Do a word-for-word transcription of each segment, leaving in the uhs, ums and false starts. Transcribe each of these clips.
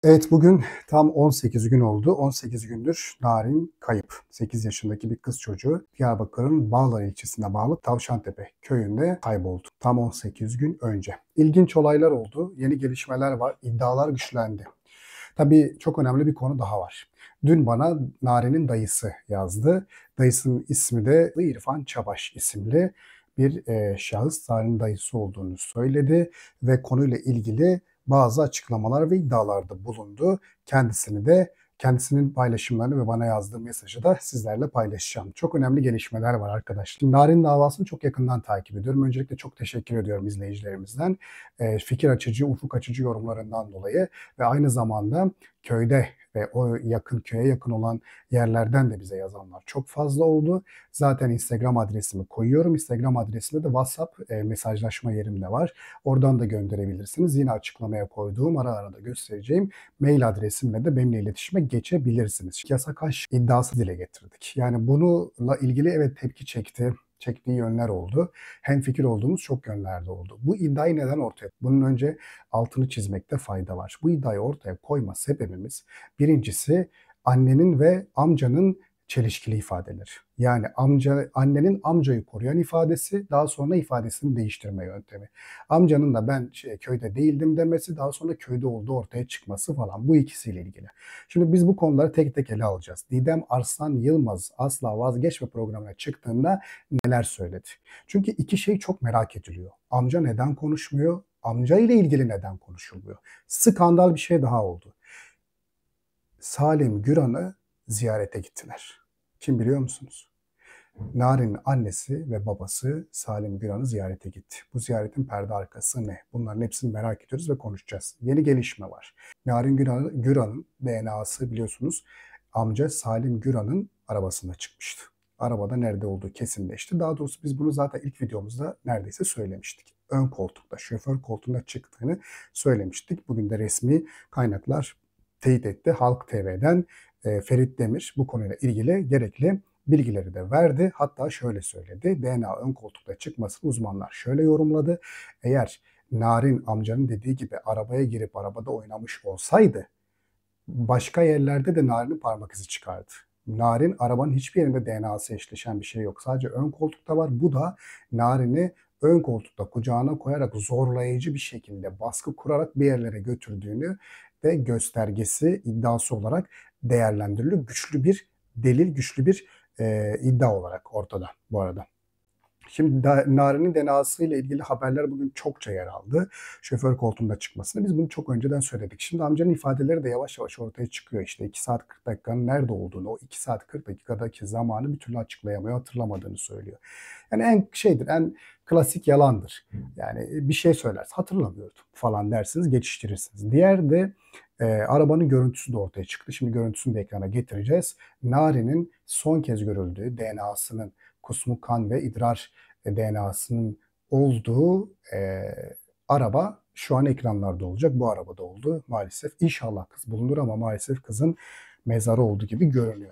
Evet, bugün tam on sekiz gün oldu. on sekiz gündür Narin kayıp. sekiz yaşındaki bir kız çocuğu Diyarbakır'ın Bağlar ilçesine bağlı Tavşantepe köyünde kayboldu. Tam on sekiz gün önce. İlginç olaylar oldu. Yeni gelişmeler var. İddialar güçlendi. Tabii çok önemli bir konu daha var. Dün bana Narin'in dayısı yazdı. Dayısının ismi de İrfan Çabaş isimli bir e, şahıs. Narin'in dayısı olduğunu söyledi ve konuyla ilgili bazı açıklamalar ve iddialarda bulundu. Kendisini de kendisinin paylaşımlarını ve bana yazdığı mesajı da sizlerle paylaşacağım. Çok önemli gelişmeler var arkadaşlar. Şimdi Narin davasını çok yakından takip ediyorum. Öncelikle çok teşekkür ediyorum izleyicilerimizden. E, fikir açıcı, ufuk açıcı yorumlarından dolayı ve aynı zamanda köyde ve o yakın köye yakın olan yerlerden de bize yazanlar çok fazla oldu. Zaten Instagram adresimi koyuyorum. Instagram adresinde de WhatsApp e, mesajlaşma yerim de var. Oradan da gönderebilirsiniz. Yine açıklamaya koyduğum, ara ara da göstereceğim mail adresimle de benimle iletişime geçebilirsiniz. Yasak aşk iddiası dile getirdik. Yani bununla ilgili evet tepki çekti. Çektiği yönler oldu. Hemfikir olduğumuz çok yönlerde oldu. Bu iddiayı neden ortaya? Bunun önce altını çizmekte fayda var. Bu iddiayı ortaya koyma sebebimiz birincisi annenin ve amcanın çelişkili ifadeleri. Yani amca, annenin amcayı koruyan ifadesi, daha sonra ifadesini değiştirme yöntemi. Amcanın da ben şey, köyde değildim demesi, daha sonra köyde olduğu ortaya çıkması falan. Bu ikisiyle ilgili. Şimdi biz bu konuları tek tek ele alacağız. Didem Arslan Yılmaz Asla Vazgeçme programına çıktığında neler söyledi? Çünkü iki şey çok merak ediliyor. Amca neden konuşmuyor? Amca ile ilgili neden konuşulmuyor? Skandal bir şey daha oldu. Salim Güran'ı ziyarete gittiler. Kim biliyor musunuz? Narin'in annesi ve babası Salim Güran'ı ziyarete gitti. Bu ziyaretin perde arkası ne? Bunların hepsini merak ediyoruz ve konuşacağız. Yeni gelişme var. Narin Güran'ın Güran'ın D N A'sı biliyorsunuz amca Salim Güran'ın arabasında çıkmıştı. Arabada nerede olduğu kesinleşti. Daha doğrusu biz bunu zaten ilk videomuzda neredeyse söylemiştik. Ön koltukta, şoför koltuğunda çıktığını söylemiştik. Bugün de resmi kaynaklar teyit etti. Halk T V'den e, Ferit Demir bu konuyla ilgili gerekli bilgileri de verdi. Hatta şöyle söyledi. D N A ön koltukta çıkmasını uzmanlar şöyle yorumladı. Eğer Narin amcanın dediği gibi arabaya girip arabada oynamış olsaydı başka yerlerde de Narin'in parmak izi çıkardı. Narin arabanın hiçbir yerinde D N A'sı eşleşen bir şey yok. Sadece ön koltukta var. Bu da Narin'i ön koltukta kucağına koyarak zorlayıcı bir şekilde baskı kurarak bir yerlere götürdüğünü de göstergesi iddiası olarak değerlendiriliyor. Güçlü bir delil, güçlü bir e, iddia olarak ortada bu arada. Şimdi da, Narin'in D N A'sı ile ilgili haberler bugün çokça yer aldı. Şoför koltuğunda çıkmasını. Biz bunu çok önceden söyledik. Şimdi amcanın ifadeleri de yavaş yavaş ortaya çıkıyor. İşte iki saat kırk dakikanın nerede olduğunu, o iki saat kırk dakikadaki zamanı bir türlü açıklayamıyor, hatırlamadığını söylüyor. Yani en şeydir, en klasik yalandır. Yani bir şey söylersin, hatırlamıyordum falan dersiniz, geçiştirirsiniz. Diğer de e, arabanın görüntüsü de ortaya çıktı. Şimdi görüntüsünü de ekrana getireceğiz. Narin'in son kez görüldüğü D N A'sının kusmuk kan ve idrar D N A'sının olduğu e, araba şu an ekranlarda olacak. Bu arabada oldu maalesef. İnşallah kız bulunur ama maalesef kızın mezarı olduğu gibi görünüyor.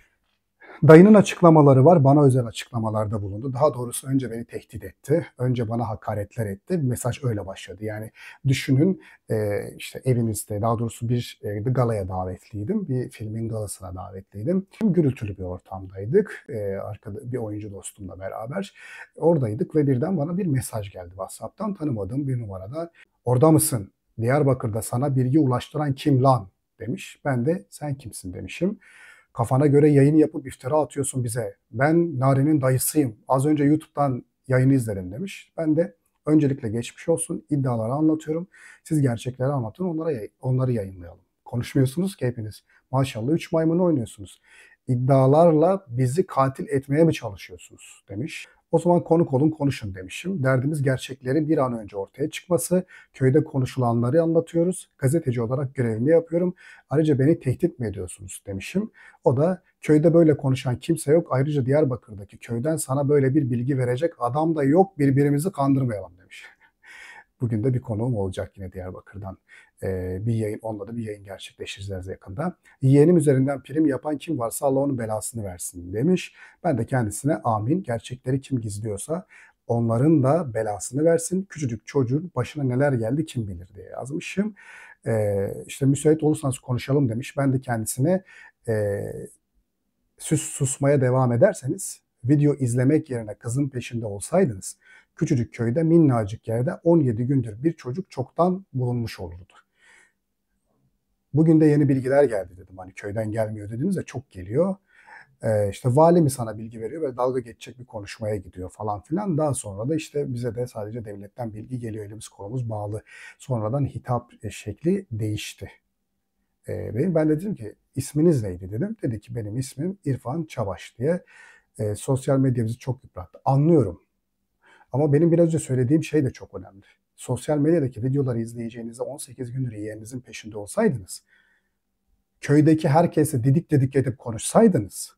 Dayının açıklamaları var. Bana özel açıklamalarda bulundu. Daha doğrusu önce beni tehdit etti. Önce bana hakaretler etti. Mesaj öyle başladı. Yani düşünün işte evinizde, daha doğrusu bir galaya davetliydim. Bir filmin galasına davetliydim. Gürültülü bir ortamdaydık. Arkada bir oyuncu dostumla beraber oradaydık ve birden bana bir mesaj geldi WhatsApp'tan. Tanımadığım bir numaradan. Orada mısın? Diyarbakır'da sana bilgi ulaştıran kim lan? Demiş. Ben de sen kimsin demişim. Kafana göre yayın yapıp iftira atıyorsun bize. Ben Narin'in dayısıyım. Az önce YouTube'dan yayını izledim demiş. Ben de öncelikle geçmiş olsun. İddiaları anlatıyorum. Siz gerçekleri anlatın. Onlara onları yayınlayalım. Konuşmuyorsunuz ki hepiniz. Maşallah üç maymunu oynuyorsunuz. İddialarla bizi katil etmeye mi çalışıyorsunuz demiş. O zaman konuk olun konuşun demişim. Derdimiz gerçekleri bir an önce ortaya çıkması. Köyde konuşulanları anlatıyoruz. Gazeteci olarak görevimi yapıyorum. Ayrıca beni tehdit mi ediyorsunuz demişim. O da köyde böyle konuşan kimse yok. Ayrıca Diyarbakır'daki köyden sana böyle bir bilgi verecek adam da yok. Birbirimizi kandırmayalım demiş. Bugün de bir konuğum olacak yine Diyarbakır'dan. Ee, bir yayın, onunla da bir yayın gerçekleştireceğiz yakında. Yeğenim üzerinden prim yapan kim varsa Allah onun belasını versin demiş. Ben de kendisine amin. Gerçekleri kim gizliyorsa onların da belasını versin. Küçücük çocuğun başına neler geldi kim bilir diye yazmışım. Ee, işte müsait olursanız konuşalım demiş. Ben de kendisine e, Süs susmaya devam ederseniz, video izlemek yerine kızın peşinde olsaydınız, küçücük köyde minnacık yerde on yedi gündür bir çocuk çoktan bulunmuş olurdu. Bugün de yeni bilgiler geldi dedim. Hani köyden gelmiyor dediniz de çok geliyor. Ee, işte vali mi sana bilgi veriyor ve dalga geçecek bir konuşmaya gidiyor falan filan. Daha sonra da işte bize de sadece devletten bilgi geliyor. Elimiz kolumuz bağlı. Sonradan hitap şekli değişti. Ee, benim, ben de dedim ki isminiz neydi dedim. Dedi ki benim ismim İrfan Çabaş diye. E, sosyal medya bizi çok yıprattı. Anlıyorum. Ama benim biraz önce söylediğim şey de çok önemli. Sosyal medyadaki videoları izleyeceğinizde on sekiz gündür yeğeninizin peşinde olsaydınız, köydeki herkese didik didik edip konuşsaydınız,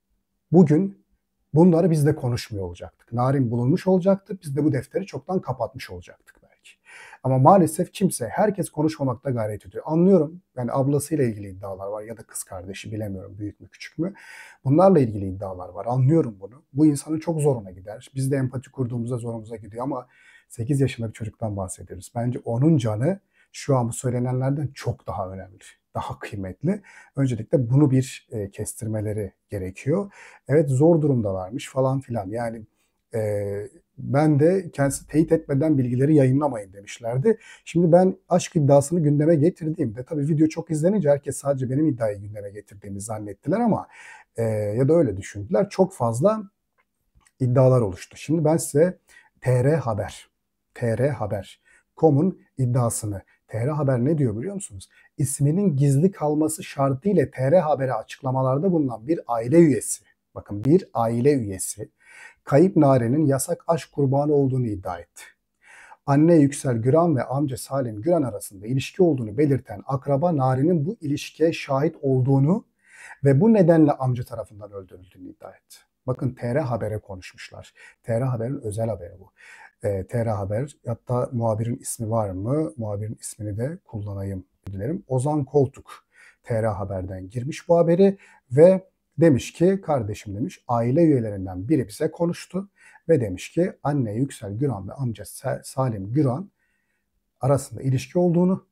bugün bunları biz de konuşmuyor olacaktık. Narin bulunmuş olacaktı. Biz de bu defteri çoktan kapatmış olacaktık belki. Ama maalesef kimse, herkes konuşmamakta gayret ediyor. Anlıyorum. Yani ablasıyla ilgili iddialar var ya da kız kardeşi, bilemiyorum büyük mü küçük mü. Bunlarla ilgili iddialar var. Anlıyorum bunu. Bu insanın çok zoruna gider. Biz de empati kurduğumuzda zorumuza gidiyor ama sekiz yaşında bir çocuktan bahsediyoruz. Bence onun canı şu an bu söylenenlerden çok daha önemli, daha kıymetli. Öncelikle bunu bir e, kestirmeleri gerekiyor. Evet, zor durumdalarmış falan filan. Yani e, ben de kendisi teyit etmeden bilgileri yayınlamayın demişlerdi. Şimdi ben aşk iddiasını gündeme getirdiğimde, tabii video çok izlenince herkes sadece benim iddiayı gündeme getirdiğimi zannettiler ama e, ya da öyle düşündüler. Çok fazla iddialar oluştu. Şimdi ben size T R Haber, T R Haber nokta com'un iddiasını, T R Haber ne diyor biliyor musunuz? İsminin gizli kalması şartıyla T R Haber'e açıklamalarda bulunan bir aile üyesi, bakın bir aile üyesi, kayıp Nare'nin yasak aşk kurbanı olduğunu iddia etti. Anne Yüksel Güran ve amca Salim Güran arasında ilişki olduğunu belirten akraba Nare'nin bu ilişkiye şahit olduğunu ve bu nedenle amca tarafından öldürüldüğünü iddia etti. Bakın T R Haber'e konuşmuşlar. T R Haber'in özel haberi bu. E, T R Haber, hatta muhabirin ismi var mı? Muhabirin ismini de kullanayım dilerim. Ozan Koltuk T R Haber'den girmiş bu haberi ve demiş ki, kardeşim demiş, aile üyelerinden biri bize konuştu ve demiş ki anne Yüksel Güran ve amca Salim Güran arasında ilişki olduğunu,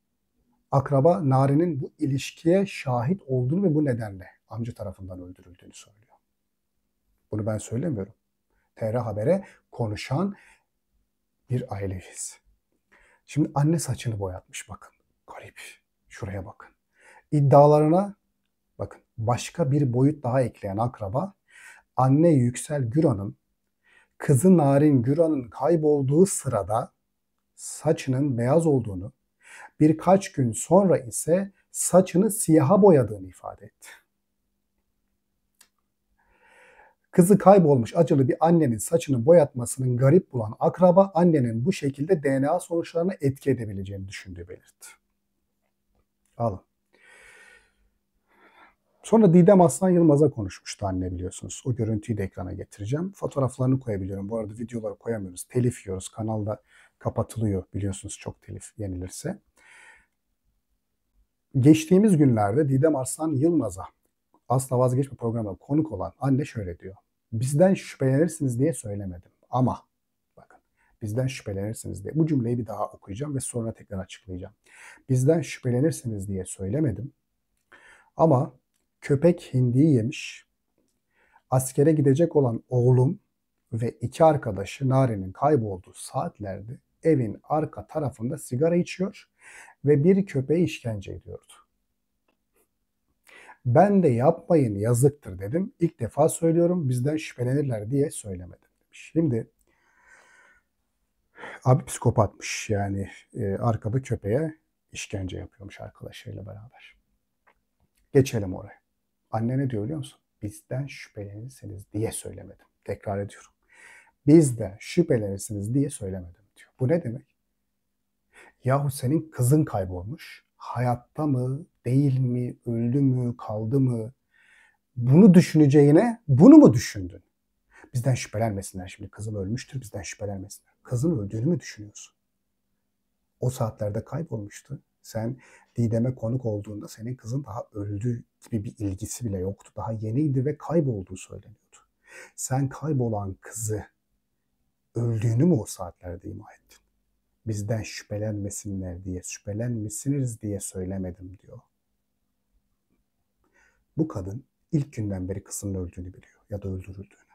akraba Nari'nin bu ilişkiye şahit olduğunu ve bu nedenle amca tarafından öldürüldüğünü söylüyor. Bunu ben söylemiyorum. T R Haber'e konuşan bir aile üyesi. Şimdi anne saçını boyatmış, bakın. Garip. Şuraya bakın. İddialarına bakın. Başka bir boyut daha ekleyen akraba, anne Yüksel Güran'ın kızı Narin Güran'ın kaybolduğu sırada saçının beyaz olduğunu, birkaç gün sonra ise saçını siyaha boyadığını ifade etti. Kızı kaybolmuş acılı bir annenin saçını boyatmasının garip bulan akraba, annenin bu şekilde D N A sonuçlarına etki edebileceğini düşündüğü belirtti. Alın. Sonra Didem Aslan Yılmaz'a konuşmuştu anne, biliyorsunuz. O görüntüyü de ekrana getireceğim. Fotoğraflarını koyabiliyorum. Bu arada videoları koyamıyoruz. Telif yiyoruz. Kanalda kapatılıyor biliyorsunuz, çok telif yenilirse. Geçtiğimiz günlerde Didem Arslan Yılmaz'a Asla Vazgeçme programına konuk olan anne şöyle diyor. Bizden şüphelenirsiniz diye söylemedim ama bakın, bizden şüphelenirsiniz diye, bu cümleyi bir daha okuyacağım ve sonra tekrar açıklayacağım. Bizden şüphelenirsiniz diye söylemedim ama köpek hindiyi yemiş, askere gidecek olan oğlum ve iki arkadaşı Nare'nin kaybolduğu saatlerde evin arka tarafında sigara içiyor ve bir köpeğe işkence ediyordu. Ben de yapmayın yazıktır dedim. İlk defa söylüyorum, bizden şüphelenirler diye söylemedim demiş. Şimdi abi psikopatmış, yani e, arkada köpeğe işkence yapıyormuş arkadaşlarıyla beraber. Geçelim oraya. Anne ne diyor biliyor musun? Bizden şüphelenirseniz diye söylemedim. Tekrar ediyorum. Bizden şüphelenirsiniz diye söylemedim diyor. Bu ne demek? Yahu senin kızın kaybolmuş. Hayatta mı, değil mi, öldü mü, kaldı mı? Bunu düşüneceğine bunu mu düşündün? Bizden şüphelenmesinler, şimdi kızım ölmüştür, bizden şüphelenmesinler. Kızın öldüğünü mü düşünüyorsun? O saatlerde kaybolmuştu. Sen Didem'e konuk olduğunda senin kızın daha öldü gibi bir ilgisi bile yoktu. Daha yeniydi ve kaybolduğu söyleniyordu. Sen kaybolan kızı öldüğünü mü o saatlerde ima ettin? Bizden şüphelenmesinler diye, şüphelenmişsiniz diye söylemedim diyor. Bu kadın ilk günden beri kızının öldüğünü biliyor ya da öldürüldüğünü.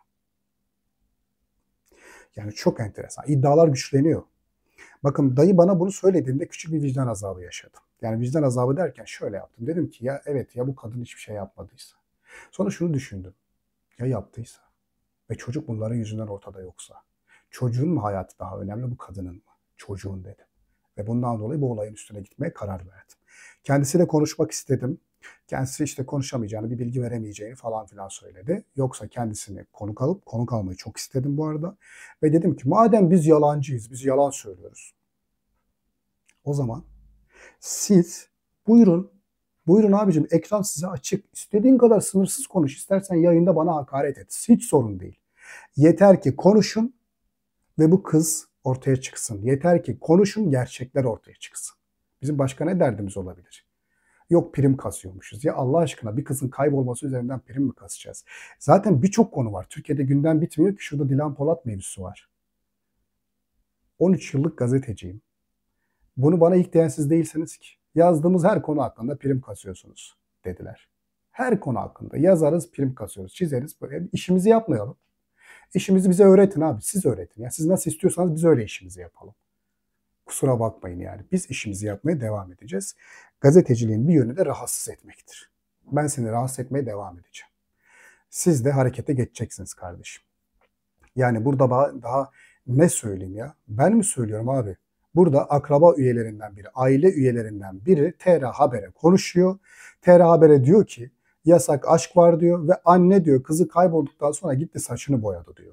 Yani çok enteresan. İddialar güçleniyor. Bakın dayı bana bunu söylediğinde küçük bir vicdan azabı yaşadım. Yani vicdan azabı derken şöyle yaptım. Dedim ki ya evet ya bu kadın hiçbir şey yapmadıysa. Sonra şunu düşündüm. Ya yaptıysa ve çocuk bunların yüzünden ortada yoksa. Çocuğun mu hayatı daha önemli bu kadının mı? Çocuğun dedim. Ve bundan dolayı bu olayın üstüne gitmeye karar verdim. Kendisiyle konuşmak istedim. Kendisi işte konuşamayacağını, bir bilgi veremeyeceğini falan filan söyledi. Yoksa kendisini konuk alıp, konuk almayı çok istedim bu arada. Ve dedim ki madem biz yalancıyız, biz yalan söylüyoruz. O zaman siz buyurun, buyurun abicim ekran size açık. İstediğin kadar sınırsız konuş. İstersen yayında bana hakaret et. Hiç sorun değil. Yeter ki konuşun ve bu kız ortaya çıksın. Yeter ki konuşun, gerçekler ortaya çıksın. Bizim başka ne derdimiz olabilir? Yok prim kasıyormuşuz. Ya Allah aşkına bir kızın kaybolması üzerinden prim mi kasacağız? Zaten birçok konu var. Türkiye'de gündem bitmiyor ki. Şurada Dilan Polat mevzusu var. on üç yıllık gazeteciyim. Bunu bana ilk diyen siz değilsiniz ki. Yazdığımız her konu hakkında prim kasıyorsunuz dediler. Her konu hakkında yazarız, prim kasıyoruz, çizeriz. Böyle işimizi yapmayalım. İşimizi bize öğretin abi. Siz öğretin. Ya siz nasıl istiyorsanız biz öyle işimizi yapalım. Kusura bakmayın yani. Biz işimizi yapmaya devam edeceğiz. Gazeteciliğin bir yönü de rahatsız etmektir. Ben seni rahatsız etmeye devam edeceğim. Siz de harekete geçeceksiniz kardeşim. Yani burada daha ne söyleyeyim ya? Ben mi söylüyorum abi? Burada akraba üyelerinden biri, aile üyelerinden biri T R Haber'e konuşuyor. T R Haber'e diyor ki yasak aşk var diyor ve anne diyor kızı kaybolduktan sonra gitti saçını boyadı diyor.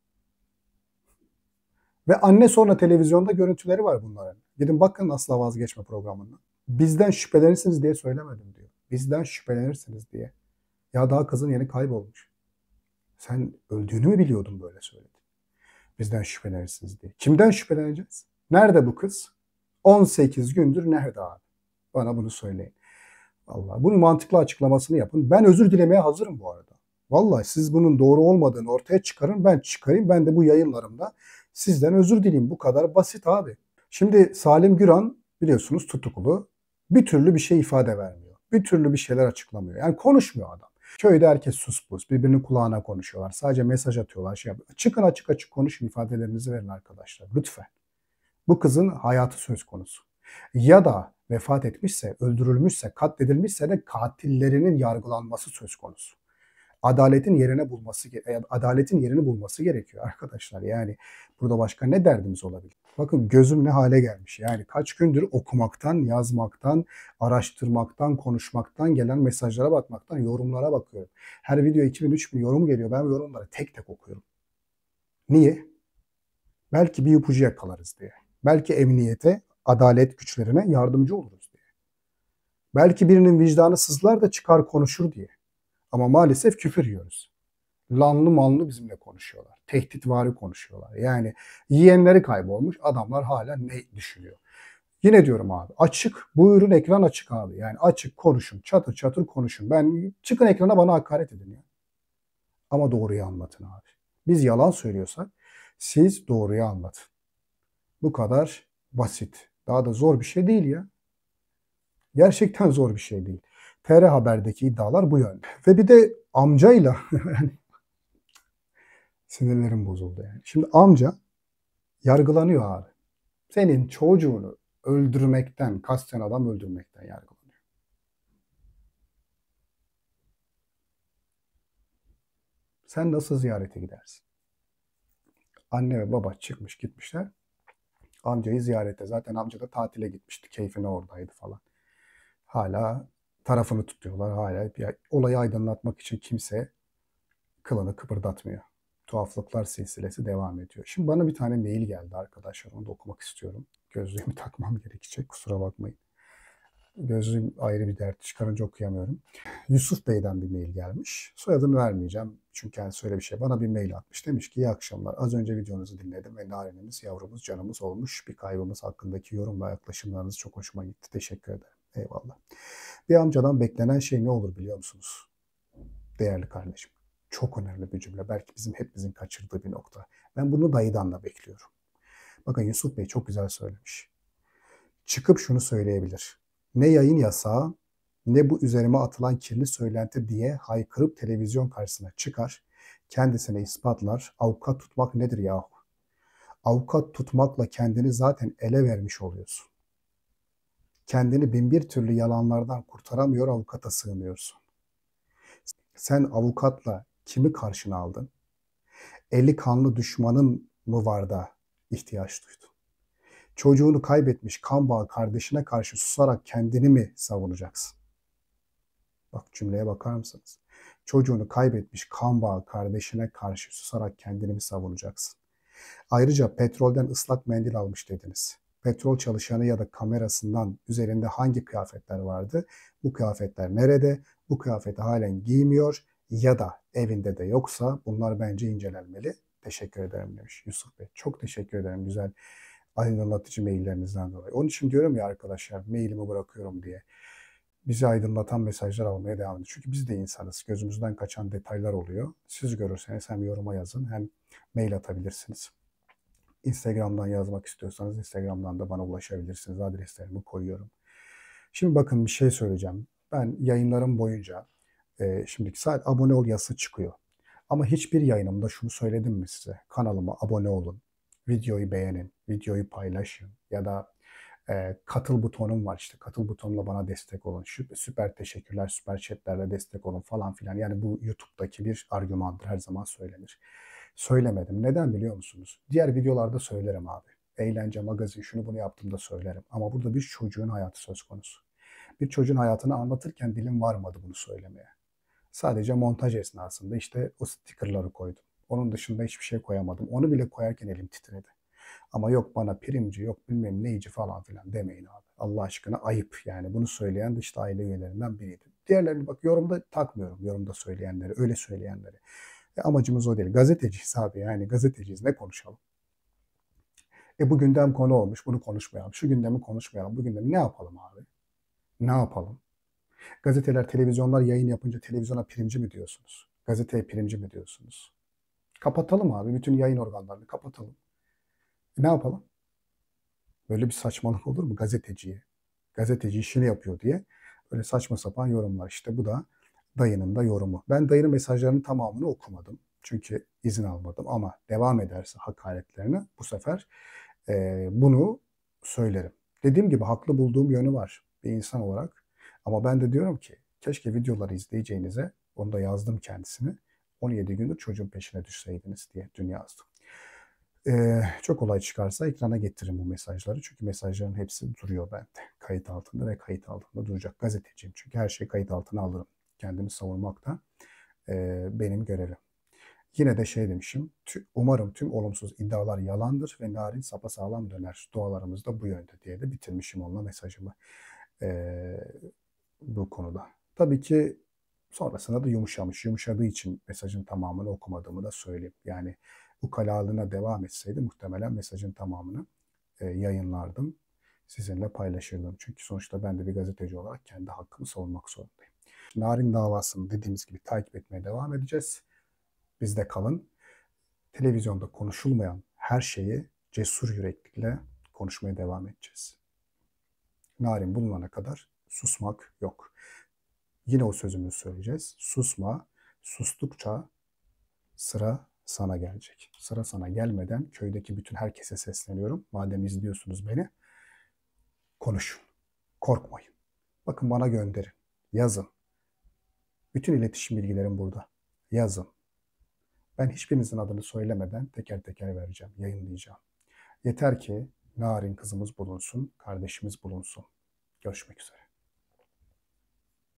Ve anne sonra televizyonda görüntüleri var bunların. Gidin bakın asla vazgeçme programından. Bizden şüphelenirsiniz diye söylemedim diyor. Bizden şüphelenirsiniz diye. Ya daha kızın yeni kaybolmuş. Sen öldüğünü mü biliyordun böyle söyledin? Bizden şüphelenirsiniz diye. Kimden şüpheleneceğiz? Nerede bu kız? on sekiz gündür nerede abi? Bana bunu söyleyin. Vallahi bunun mantıklı açıklamasını yapın. Ben özür dilemeye hazırım bu arada. Vallahi siz bunun doğru olmadığını ortaya çıkarın. Ben çıkarayım. Ben de bu yayınlarımda sizden özür dileyim. Bu kadar basit abi. Şimdi Salim Güran biliyorsunuz tutuklu. Bir türlü bir şey ifade vermiyor. Bir türlü bir şeyler açıklamıyor. Yani konuşmuyor adam. Köyde herkes sus pus. Birbirinin kulağına konuşuyorlar. Sadece mesaj atıyorlar. Şey yapıyor. Çıkın açık açık konuşun. İfadelerinizi verin arkadaşlar. Lütfen. Bu kızın hayatı söz konusu. Ya da vefat etmişse, öldürülmüşse, katledilmişse de katillerinin yargılanması söz konusu. Adaletin yerine bulması, adaletin yerini bulması gerekiyor arkadaşlar. Yani burada başka ne derdimiz olabilir? Bakın gözüm ne hale gelmiş. Yani kaç gündür okumaktan, yazmaktan, araştırmaktan, konuşmaktan, gelen mesajlara bakmaktan, yorumlara bakıyorum. Her video iki bin üç bin yorum geliyor. Ben yorumları tek tek okuyorum. Niye? Belki bir ipucu yakalarız diye. Belki emniyete, adalet güçlerine yardımcı oluruz diye. Belki birinin vicdanı sızlar da çıkar konuşur diye. Ama maalesef küfür yiyoruz. Lanlı manlı bizimle konuşuyorlar. Tehditvari konuşuyorlar. Yani yiyenleri kaybolmuş adamlar hala ne düşünüyor? Yine diyorum abi açık buyurun ekran açık abi. Yani açık konuşun çatır çatır konuşun. Ben çıkın ekrana bana hakaret edin ya. Ama doğruyu anlatın abi. Biz yalan söylüyorsak siz doğruyu anlatın. Bu kadar basit. Daha da zor bir şey değil ya. Gerçekten zor bir şey değil. T R Haber'deki iddialar bu yönde. Ve bir de amcayla sinirlerim bozuldu yani. Şimdi amca yargılanıyor abi. Senin çocuğunu öldürmekten, kasten adam öldürmekten yargılanıyor. Sen nasıl ziyarete gidersin? Anne ve baba çıkmış gitmişler. Amcayı ziyarete. Zaten amca da tatile gitmişti. Keyfine oradaydı falan. Hala tarafını tutuyorlar. Hala bir olayı aydınlatmak için kimse kılını kıpırdatmıyor. Tuhaflıklar silsilesi devam ediyor. Şimdi bana bir tane mail geldi arkadaşlar. Onu da okumak istiyorum. Gözlüğümü takmam gerekecek. Kusura bakmayın. Gözlüğüm ayrı bir dert. Çıkarınca okuyamıyorum. Yusuf Bey'den bir mail gelmiş. Soyadını vermeyeceğim. Çünkü kendisi öyle bir şey. Bana bir mail atmış. Demiş ki iyi akşamlar. Az önce videonuzu dinledim ve narinimiz, yavrumuz, canımız olmuş. Bir kaybımız hakkındaki yorum ve yaklaşımlarınız çok hoşuma gitti. Teşekkür ederim. Eyvallah. Bir amcadan beklenen şey ne olur biliyor musunuz? Değerli kardeşim. Çok önemli bir cümle. Belki bizim hepimizin kaçırdığı bir nokta. Ben bunu dayıdan da bekliyorum. Bakın Yusuf Bey çok güzel söylemiş. Çıkıp şunu söyleyebilir. Ne yayın yasağı ne bu üzerime atılan kirli söylenti diye haykırıp televizyon karşısına çıkar. Kendisine ispatlar. Avukat tutmak nedir yahu? Avukat tutmakla kendini zaten ele vermiş oluyorsun. Kendini bin bir türlü yalanlardan kurtaramıyor, avukata sığınıyorsun. Sen avukatla kimi karşına aldın? Eli kanlı düşmanın mı var da ihtiyaç duydun? Çocuğunu kaybetmiş kan bağı kardeşine karşı susarak kendini mi savunacaksın? Bak cümleye bakar mısınız? Çocuğunu kaybetmiş kan bağı kardeşine karşı susarak kendini mi savunacaksın? Ayrıca petrolden ıslak mendil almış dediniz. Petrol çalışanı ya da kamerasından üzerinde hangi kıyafetler vardı? Bu kıyafetler nerede? Bu kıyafeti halen giymiyor ya da evinde de yoksa bunlar bence incelenmeli. Teşekkür ederim demiş Yusuf Bey. Çok teşekkür ederim güzel aydınlatıcı maillerinizden dolayı. Onun için diyorum ya arkadaşlar mailimi bırakıyorum diye. Bizi aydınlatan mesajlar almaya devam edin. Çünkü biz de insanız. Gözümüzden kaçan detaylar oluyor. Siz görürseniz hem yoruma yazın hem mail atabilirsiniz. Instagram'dan yazmak istiyorsanız Instagram'dan da bana ulaşabilirsiniz. Adreslerimi koyuyorum. Şimdi bakın bir şey söyleyeceğim. Ben yayınlarım boyunca e, şimdiki saat abone ol yazısı çıkıyor. Ama hiçbir yayınımda şunu söyledim mi size? Kanalıma abone olun, videoyu beğenin, videoyu paylaşın ya da e, katıl butonum var işte. Katıl butonuna bana destek olun. Süper, süper teşekkürler, süper chatlerle destek olun falan filan. Yani bu YouTube'daki bir argümandır. Her zaman söylenir. Söylemedim. Neden biliyor musunuz? Diğer videolarda söylerim abi. Eğlence, magazin, şunu bunu yaptığımda söylerim. Ama burada bir çocuğun hayatı söz konusu. Bir çocuğun hayatını anlatırken dilim varmadı bunu söylemeye. Sadece montaj esnasında işte o stickerları koydum. Onun dışında hiçbir şey koyamadım. Onu bile koyarken elim titredi. Ama yok bana primci, yok bilmem neyici falan filan demeyin abi. Allah aşkına ayıp yani. Bunu söyleyen de işte aile üyelerinden biriydi. Diğerlerini bak yorumda takmıyorum. Yorumda söyleyenleri, öyle söyleyenleri. E, amacımız o değil. Gazeteciyiz abi yani gazeteciyiz. Ne konuşalım? E bu gündem konu olmuş. Bunu konuşmayalım. Şu gündemi konuşmayalım. Bu gündemi ne yapalım abi? Ne yapalım? Gazeteler, televizyonlar yayın yapınca televizyona primci mi diyorsunuz? Gazeteye primci mi diyorsunuz? Kapatalım abi. Bütün yayın organlarını kapatalım. E ne yapalım? Böyle bir saçmalık olur mu gazeteciye? Gazeteci işini yapıyor diye böyle saçma sapan yorumlar. İşte bu da dayının da yorumu. Ben dayının mesajlarının tamamını okumadım. Çünkü izin almadım ama devam ederse hakaretlerini bu sefer e, bunu söylerim. Dediğim gibi haklı bulduğum yönü var bir insan olarak. Ama ben de diyorum ki keşke videoları izleyeceğinize, onu da yazdım kendisini, on yedi gündür çocuğun peşine düşseydiniz diye dün yazdım. Ee, çok olay çıkarsa ekrana getiririm bu mesajları. Çünkü mesajların hepsi duruyor bende. Kayıt altında ve kayıt altında duracak. Gazeteciyim çünkü her şeyi kayıt altına alırım. Kendimi savunmak da e, benim görevim. Yine de şey demişim. Umarım tüm olumsuz iddialar yalandır ve Narin sapasağlam döner. Dualarımız da bu yönde diye de bitirmişim onunla mesajımı e, bu konuda. Tabii ki sonrasında da yumuşamış. Yumuşadığı için mesajın tamamını okumadığımı da söyleyeyim. Yani ukalalığına devam etseydi muhtemelen mesajın tamamını e, yayınlardım. Sizinle paylaşırdım. Çünkü sonuçta ben de bir gazeteci olarak kendi hakkımı savunmak zorundayım. Narin davasını dediğimiz gibi takip etmeye devam edeceğiz. Bizde kalın. Televizyonda konuşulmayan her şeyi cesur yüreklilikle konuşmaya devam edeceğiz. Narin bulunana kadar susmak yok. Yine o sözümüzü söyleyeceğiz. Susma, sustukça sıra sana gelecek. Sıra sana gelmeden köydeki bütün herkese sesleniyorum. Madem izliyorsunuz beni, konuşun, korkmayın. Bakın bana gönderin, yazın. Bütün iletişim bilgilerim burada. Yazın. Ben hiçbirinizin adını söylemeden teker teker vereceğim, yayınlayacağım. Yeter ki Narin kızımız bulunsun, kardeşimiz bulunsun. Görüşmek üzere.